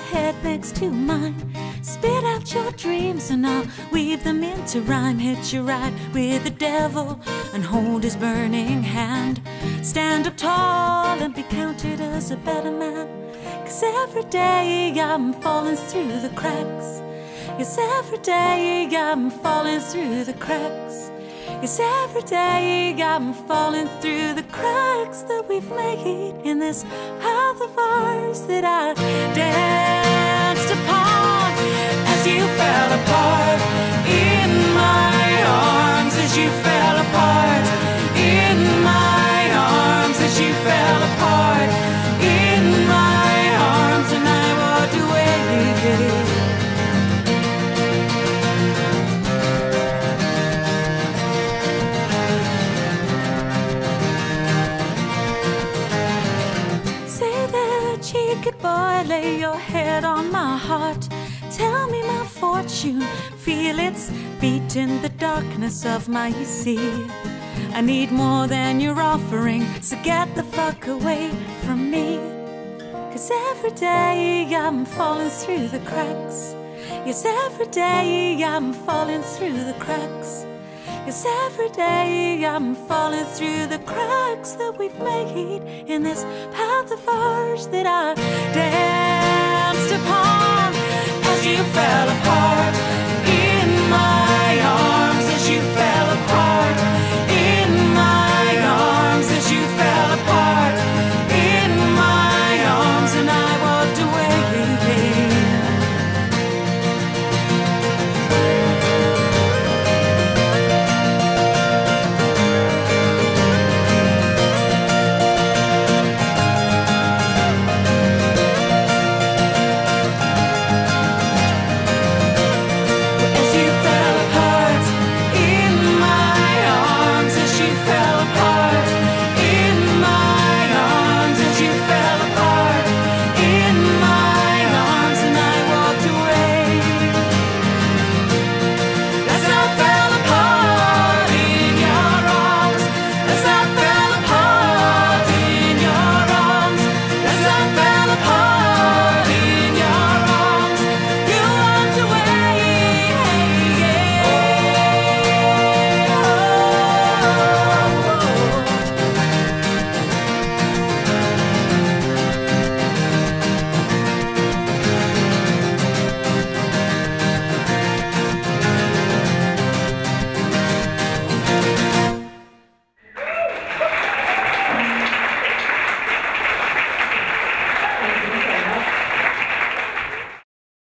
head next to mine. Spit out your dreams and I'll weave them into rhyme. Hitch a ride with the devil and hold his burning hand. Stand up tall and be counted as a better man. 'Cause every day I'm falling through the cracks. Yes, every day I'm falling through the cracks. Yes, every day I'm falling through the cracks that we've made in this path of ours that I danced upon. As you fell apart in my arms, as you fell apart in my arms, as you fell apart in my arms, and I walked away. Cheeky boy, lay your head on my heart. Tell me my fortune, feel its beat in the darkness of my sea. I need more than you're offering, so get the fuck away from me. 'Cause every day I'm falling through the cracks. Yes, every day I'm falling through the cracks. Yes, every day I'm falling through the cracks that we've made in this path of ours that I dare.